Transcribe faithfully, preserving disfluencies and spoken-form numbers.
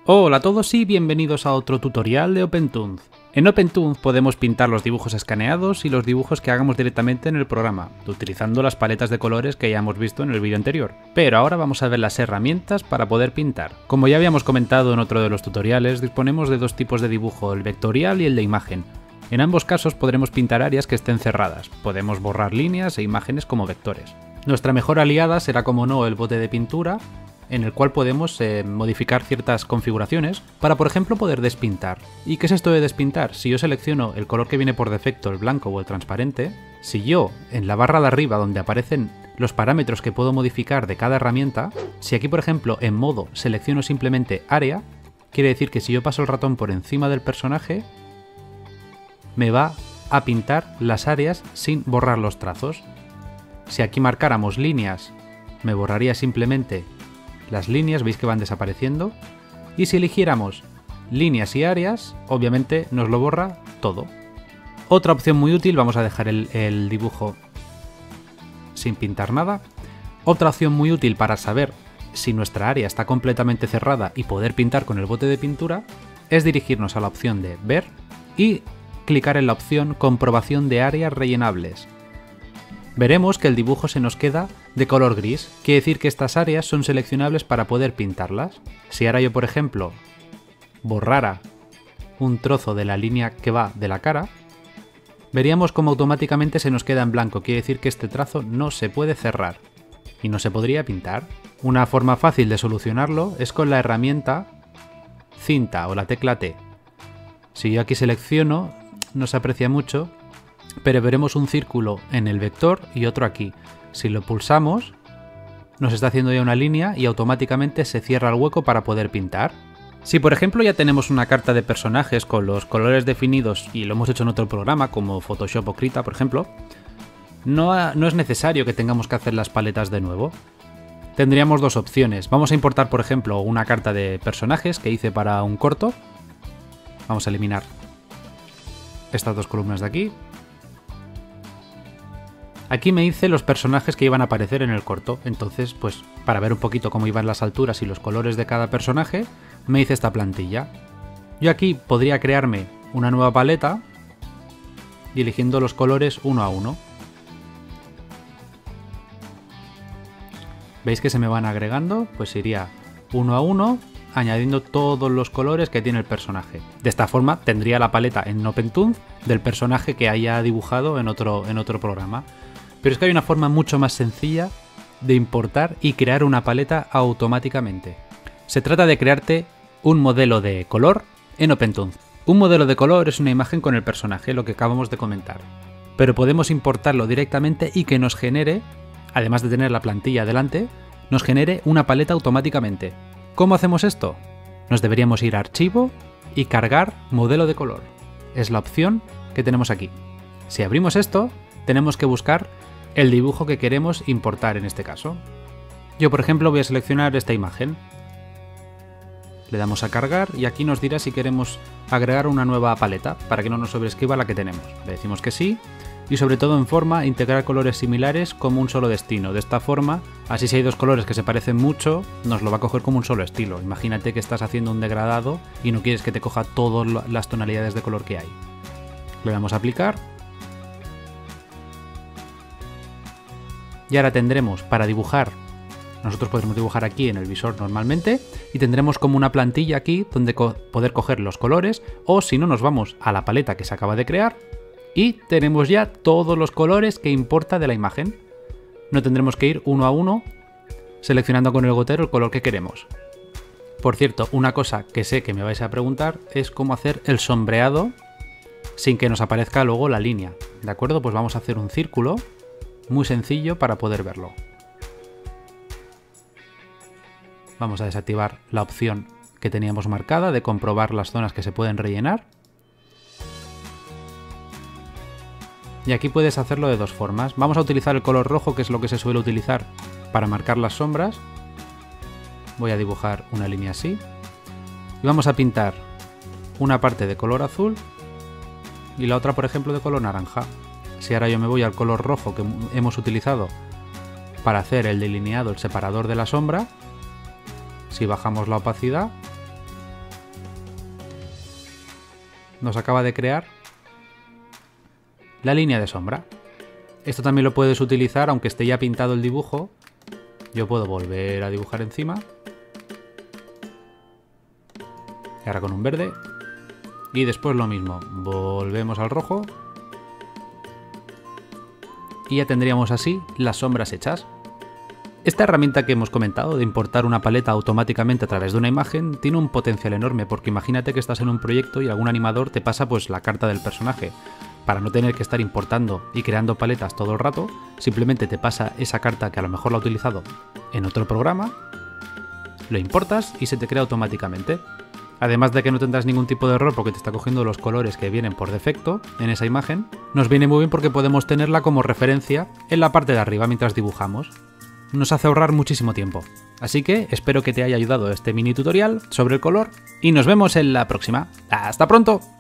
Hola a todos y bienvenidos a otro tutorial de OpenTooth. En OpenTooth podemos pintar los dibujos escaneados y los dibujos que hagamos directamente en el programa, utilizando las paletas de colores que ya hemos visto en el vídeo anterior. Pero ahora vamos a ver las herramientas para poder pintar. Como ya habíamos comentado en otro de los tutoriales, disponemos de dos tipos de dibujo, el vectorial y el de imagen. En ambos casos podremos pintar áreas que estén cerradas, podemos borrar líneas e imágenes como vectores. Nuestra mejor aliada será, como no, el bote de pintura, en el cual podemos eh, modificar ciertas configuraciones para, por ejemplo, poder despintar. ¿Y qué es esto de despintar? Si yo selecciono el color que viene por defecto, el blanco o el transparente, si yo en la barra de arriba donde aparecen los parámetros que puedo modificar de cada herramienta, si aquí por ejemplo en modo selecciono simplemente área, quiere decir que si yo paso el ratón por encima del personaje, me va a pintar las áreas sin borrar los trazos. Si aquí marcáramos líneas, me borraría simplemente las líneas, veis que van desapareciendo, y si eligiéramos líneas y áreas, obviamente nos lo borra todo. Otra opción muy útil, vamos a dejar el, el dibujo sin pintar nada. Otra opción muy útil para saber si nuestra área está completamente cerrada y poder pintar con el bote de pintura es dirigirnos a la opción de ver y clicar en la opción comprobación de áreas rellenables. Veremos que el dibujo se nos queda de color gris, quiere decir que estas áreas son seleccionables para poder pintarlas. Si ahora yo, por ejemplo, borrara un trozo de la línea que va de la cara, veríamos como automáticamente se nos queda en blanco, quiere decir que este trazo no se puede cerrar y no se podría pintar. Una forma fácil de solucionarlo es con la herramienta cinta o la tecla T. Si yo aquí selecciono, no se aprecia mucho, pero veremos un círculo en el vector y otro aquí. Si lo pulsamos, nos está haciendo ya una línea y automáticamente se cierra el hueco para poder pintar. Si por ejemplo ya tenemos una carta de personajes con los colores definidos y lo hemos hecho en otro programa como Photoshop o Krita, por ejemplo, no, no es necesario que tengamos que hacer las paletas de nuevo. Tendríamos dos opciones. Vamos a importar, por ejemplo, una carta de personajes que hice para un corto. Vamos a eliminar estas dos columnas de aquí. Aquí me hice los personajes que iban a aparecer en el corto, entonces pues para ver un poquito cómo iban las alturas y los colores de cada personaje, me hice esta plantilla. Yo aquí podría crearme una nueva paleta y eligiendo los colores uno a uno. ¿Veis que se me van agregando? Pues iría uno a uno añadiendo todos los colores que tiene el personaje. De esta forma tendría la paleta en OpenTooth del personaje que haya dibujado en otro, en otro programa. Pero es que hay una forma mucho más sencilla de importar y crear una paleta automáticamente. Se trata de crearte un modelo de color en OpenTooth. Un modelo de color es una imagen con el personaje, lo que acabamos de comentar. Pero podemos importarlo directamente y que nos genere, además de tener la plantilla delante, nos genere una paleta automáticamente. ¿Cómo hacemos esto? Nos deberíamos ir a Archivo y cargar modelo de color. Es la opción que tenemos aquí. Si abrimos esto, tenemos que buscar el dibujo que queremos importar en este caso. Yo, por ejemplo, voy a seleccionar esta imagen. Le damos a cargar y aquí nos dirá si queremos agregar una nueva paleta para que no nos sobreescriba la que tenemos. Le decimos que sí y sobre todo en forma integrar colores similares como un solo destino. De esta forma, así si hay dos colores que se parecen mucho, nos lo va a coger como un solo estilo. Imagínate que estás haciendo un degradado y no quieres que te coja todas las tonalidades de color que hay. Le damos a aplicar. Y ahora tendremos para dibujar, nosotros podremos dibujar aquí en el visor normalmente y tendremos como una plantilla aquí donde co- poder coger los colores, o si no nos vamos a la paleta que se acaba de crear y tenemos ya todos los colores que importa de la imagen. No tendremos que ir uno a uno seleccionando con el gotero el color que queremos. Por cierto, una cosa que sé que me vais a preguntar es cómo hacer el sombreado sin que nos aparezca luego la línea. ¿De acuerdo? Pues vamos a hacer un círculo. Muy sencillo para poder verlo. Vamos a desactivar la opción que teníamos marcada de comprobar las zonas que se pueden rellenar. Y aquí puedes hacerlo de dos formas. Vamos a utilizar el color rojo, que es lo que se suele utilizar para marcar las sombras. Voy a dibujar una línea así. Y vamos a pintar una parte de color azul y la otra, por ejemplo, de color naranja. Si ahora yo me voy al color rojo que hemos utilizado para hacer el delineado, el separador de la sombra, si bajamos la opacidad, nos acaba de crear la línea de sombra. Esto también lo puedes utilizar aunque esté ya pintado el dibujo. Yo puedo volver a dibujar encima. Y ahora con un verde. Y después lo mismo. Volvemos al rojo. Y ya tendríamos así las sombras hechas. Esta herramienta que hemos comentado de importar una paleta automáticamente a través de una imagen tiene un potencial enorme, porque imagínate que estás en un proyecto y algún animador te pasa pues la carta del personaje. Para no tener que estar importando y creando paletas todo el rato, simplemente te pasa esa carta que a lo mejor la ha utilizado en otro programa, lo importas y se te crea automáticamente. Además de que no tendrás ningún tipo de error porque te está cogiendo los colores que vienen por defecto en esa imagen, nos viene muy bien porque podemos tenerla como referencia en la parte de arriba mientras dibujamos. Nos hace ahorrar muchísimo tiempo. Así que espero que te haya ayudado este mini tutorial sobre el color y nos vemos en la próxima. ¡Hasta pronto!